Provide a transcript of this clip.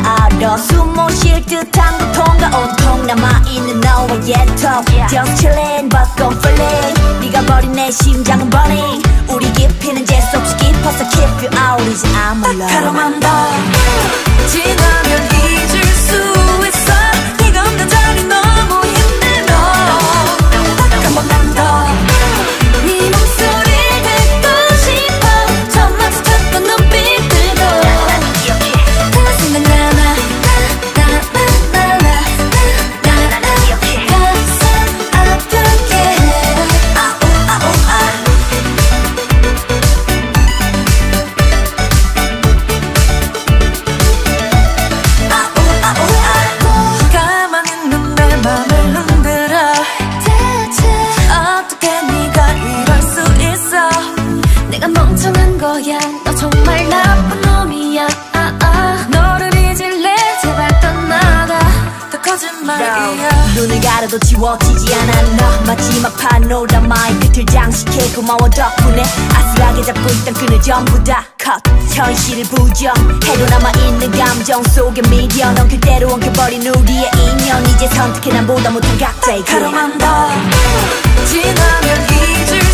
알아 숨 못 쉴 듯한 고통과 온통 남아있는 너와의 턱 Just chillin' but gon' feeling 네가 버린 내 심장은 burning 우리 깊이는 재수없이 깊어서 keep you out 이제 I'm alone 하루만 더 지나면 잊을 수 있어 네가 없는 자리 너무 힘들어 한 번만 더 네 목소리를 듣고 싶어 처음 마주쳤던 눈빛들도 다 생각나나 너 정말 나쁜 놈이야 너를 잊을래 제발 떠나가 다 거짓말이야 눈을 가려도 지워지지 않아 너 마지막 파노라마의 끝을 장식해 고마워 덕분에 아슬하게 잡고 있던 끈을 전부 다 컷 현실을 부정해도 남아있는 감정 속에 미디어 넌 그대로 엉켜버린 우리의 인연 이제 선택해 남보다 못한 각자의 길 하루만 더 지나면 잊을